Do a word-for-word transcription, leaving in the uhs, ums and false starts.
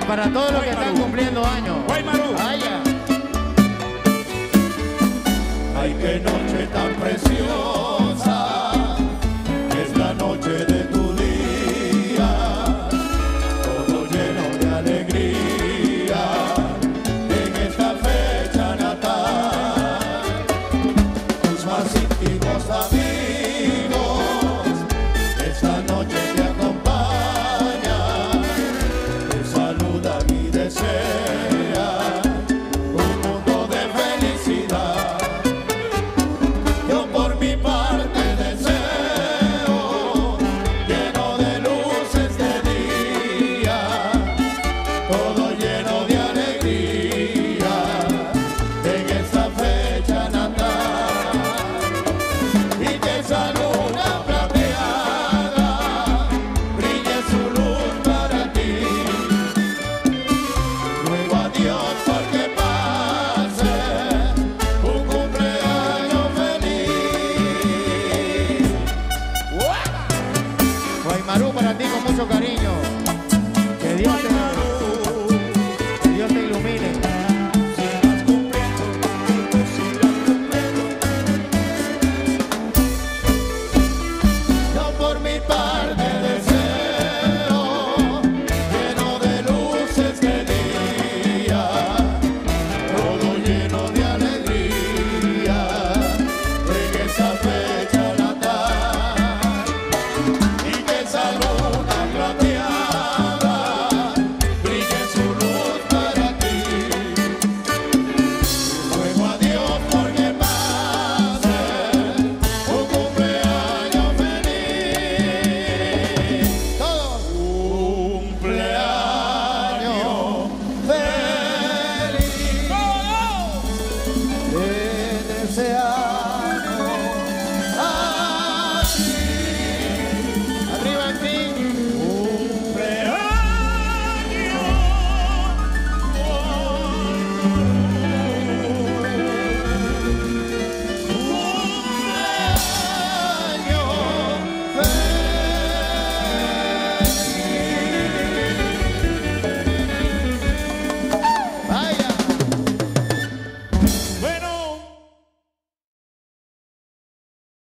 para todos los que están cumpliendo años. Vaya. Ay, qué noche tan preciosa, es la noche de tu día, todo lleno de alegría, en esta fecha natal, tus más íntimos amigos, esta noche te acompañan, te saludan y desean un mundo de felicidad. Yo por mi parte deseo, lleno de luces de día, todo lleno de alegría, en esta fecha natal, y que esa luna plateada brille su luz para ti. Ruego a Dios porque pase un cumpleaños feliz. Guaymarú para ti con mucho cariño. Que Dios te, que Dios te ilumine. Sigas cumpliendo, tú sigas cumpliendo. Yo por mi parte deseo, lleno de luces de día, todo lleno de alegría, en esa fecha natal, y que esa luna plateada brille su luz para ti. Ruego a Dios porque pase un cumpleaños feliz. Todos. Cumpleaños feliz. Te deseamos a ti. Arriba en ti. Cumpleaños.